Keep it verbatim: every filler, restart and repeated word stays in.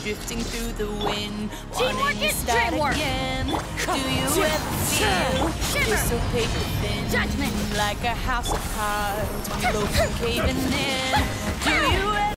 drifting through the wind, Teamwork wanting to is start dreamwork. again. Do you ever feel Shiver. you're so paper thin, Judgment. like a house of cards, one blow from caving in? Do you ever